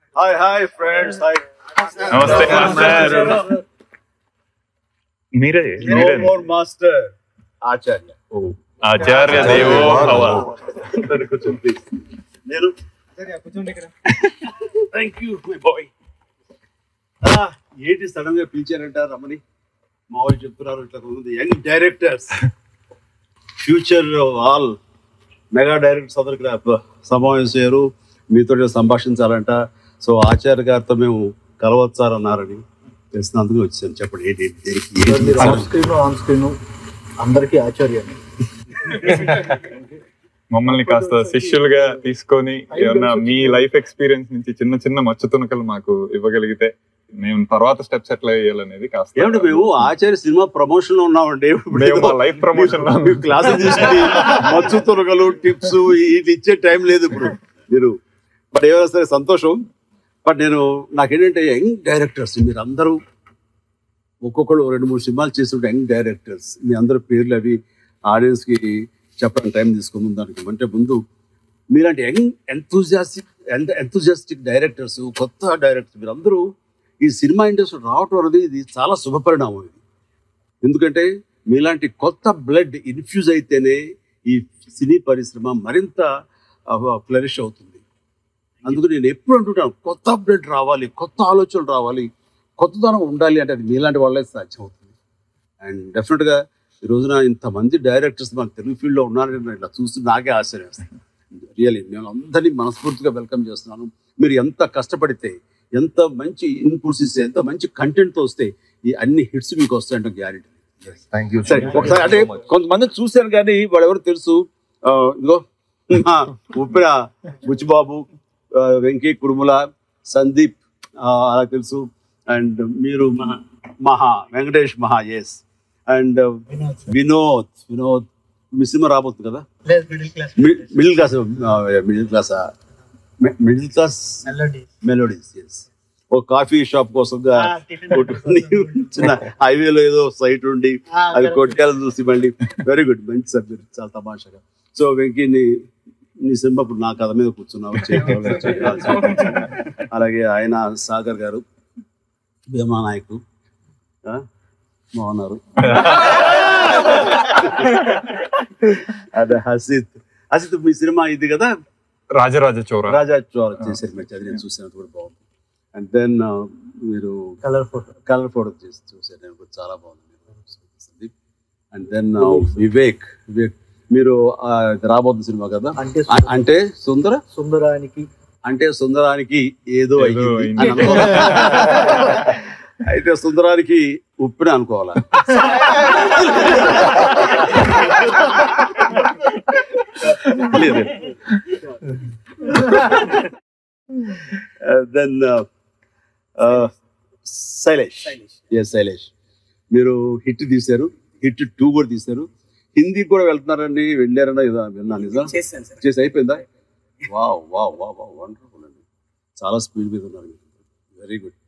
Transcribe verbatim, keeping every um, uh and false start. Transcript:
Hi, hi, friends. Hi. Namaste, master. Meere, No meere. more master. Acharya. Oh, Acharya Devo Bhava. Please. Nenu. Thank you, my boy. Ah, ఏంటి sudden గా పిలిచారంట రమణి మా వాళ్ళు చెప్తున్నారు ఇట్లా ఉంది young directors future all mega directors అందరికి సమావేశం అయ్యారు మీతో సంభాషించాలంట సో ఆచార్య గారితో మేము కలవచ్చారన్నారని తెలిసినందుకు వచ్చాను చెప్పండి ఏంటి దేనికి ఆన్ స్క్రీన్ ఆన్ స్క్రీన్ అందరికీ ఆచార్య మమ్మల్ని కాస్త శిష్యులుగా తీసుకొని ఏమన్నా మీ లైఫ్ ఎక్స్పీరియన్స్ నుంచి చిన్న చిన్న మచ్చుతునకలు మాకు ఇవ్వగలిగితే మేము తర్వాత స్టెప్స్ ఎట్లా వేయాలనేది కాస్త ఏమంటే మేము ఆచార్య సినిమా ప్రమోషన్ లో ఉన్నామండి లైఫ్ ప్రమోషన్ క్లాసులు తీసుకుని మచ్చు తొలగలు టిప్స్ ఇది ఇచ్చే టైం లేదు ఇప్పుడు మీరు బట్ ఏమైనా సరే సంతోషం బట్ నేను నాకేంటంటే యంగ్ డైరెక్టర్స్ మీరు అందరూ ఒక్కొక్కరు రెండు మూడు సినిమాలు చేస్తుంటే యంగ్ డైరెక్టర్స్ మీ అందరూ పేర్లు అవి ఆడియన్స్కి చెప్పడానికి టైం తీసుకుందాం దానికి అంటే ముందు మీలాంటి యంగ్ ఎంతూజియాస్టిక్ ఎంతూజియాస్టిక్ డైరెక్టర్స్ కొత్త డైరెక్టర్స్ మీరందరూ ఈ సినిమా ఇండస్ట్రీ రావటం అనేది ఇది చాలా శుభపరిణామం ఇది ఎందుకంటే మీలాంటి కొత్త బ్లడ్ ఇన్ఫ్యూజ్ అయితేనే ఈ సినీ పరిశ్రమ మరింత ఫ్లరిష్ అవుతుంది అందుకు నేను ఎప్పుడు అంటుంటాను కొత్త బ్లడ్ రావాలి కొత్త ఆలోచనలు రావాలి కొత్తదనం ఉండాలి అంటే అది మీలాంటి వాళ్ళే సాధ్యం అవుతుంది అండ్ డెఫినెట్గా ఈ రోజున ఇంతమంది డైరెక్టర్స్ మన తెలుగు ఫీల్డ్లో ఉన్నారని నేను ఇట్లా చూస్తూ నాకే ఆశ్చర్యం వేస్తాను రియల్లీ నేను అందరినీ మనస్ఫూర్తిగా వెల్కమ్ చేస్తున్నాను మీరు ఎంత కష్టపడితే ఎంత మంచి ఇన్పుట్స్ ఇస్తే ఎంత మంచి కంటెంట్తో వస్తే ఈ అన్ని హిట్స్ మీకు వస్తాయంటే గ్యారెంటీ థ్యాంక్ యూ సరే ఒకసారి అంటే కొంతమంది చూశాను కానీ వాళ్ళు ఎవరు తెలుసు ఇదిగో ఉప్పిన బుచ్చిబాబు వెంకీ కుడుముల సందీప్ అలా తెలుసు అండ్ మీరు మహా వెంకటేష్ మహా ఎస్ అండ్ వినోద్ వినోద్ మీ సినిమా రాబోతుంది కదా middle class middle class middle class melodies yes oh coffee shop కోసం చిన్న హైవేలో ఏదో సైట్ ఉండి అది కొట్టేయాలని చూసి మళ్ళీ వెరీ గుడ్ మంచి సబ్జెక్ట్ చాలా తమాషాగా సో వెంకీ నీ నీ సినిమా ఇప్పుడు నా కథ మీద కూర్చున్నావు అలాగే ఆయన సాగర్ గారు భీమా నాయకు బాగున్నారు అదే హసిత్ హసిత్ మీ సినిమా ఇది కదా రాజరాజ చోర రాజా చోర చేశారు మంచి అది నేను చూసినది కూడా బాగుంది అండ్ దెన్ మీరు కలర్ ఫోటో కలర్ ఫోటో చేసి చూసారు నేను కూడా చాలా బాగుంది అండ్ దెన్ వివేక్ వివేక్ మీరు రాబోతున్న సినిమా కదా అంటే సుందర సుందరానికి అంటే సుందరానికి ఏదో అయ్యింది అయితే సుందరానికి ఉప్పిన అనుకోవాలా దెన్ శైలేష్ ఎస్ శైలేష్ మీరు హిట్ తీశారు హిట్ టూ కూడా తీశారు హిందీ కూడా వెళ్తున్నారండి వెళ్ళారన్నా ఇదా విన్నా నిజం చేసి అయిపోయిందా wow wow wow wow wonderful అండి చాలా స్పీడ్ మీద ఉన్నారు వెరీ గుడ్